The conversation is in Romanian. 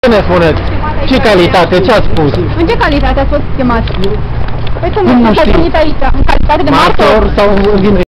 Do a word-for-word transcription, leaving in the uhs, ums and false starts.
Ce ne spuneți? Ce calitate? Ce ați spus? În ce calitate ați fost chemat? Păi cum Nu ați știu. venit aici? În calitate de martor? Martor sau în